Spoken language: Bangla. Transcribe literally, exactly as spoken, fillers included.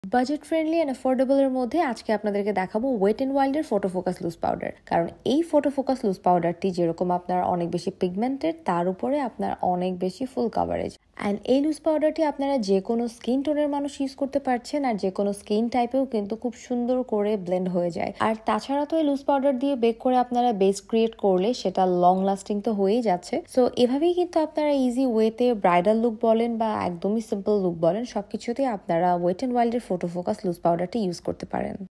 বাজেট ফ্রেন্ডলি অ্যান্ড অ্যাফোর্ডেবল এর মধ্যে আজকে আপনাদেরকে দেখাবো ওয়েট এন্ড ওয়াইল্ডের ফটো ফোকাস লুজ পাউডার। কারণ এই ফটো ফোকাস লুজ পাউডারটি যেরকম আপনার অনেক বেশি পিগমেন্টেড, তার উপরে আপনার অনেক বেশি ফুল কাভারেজ। অ্যান্ড এই লুজ পাউডারটি আপনারা যে কোনো স্কিন টোনের মানুষ ইউজ করতে পারছেন, আর যে কোনো স্কিন টাইপেও কিন্তু খুব সুন্দর করে ব্লেন্ড হয়ে যায়। আর তাছাড়া তো এই লুজ পাউডার দিয়ে বেক করে আপনারা বেস ক্রিয়েট করলে সেটা লং লাস্টিং তো হয়েই যাচ্ছে। সো এভাবেই কিন্তু আপনারা ইজি ওয়েতে ব্রাইডাল লুক বলেন বা একদমই সিম্পল লুক বলেন, সবকিছুতেই আপনারা ওয়েট এন্ড ওয়াইল্ডের ফটো ফোকাস লুজ পাউডারটি ইউজ করতে পারেন।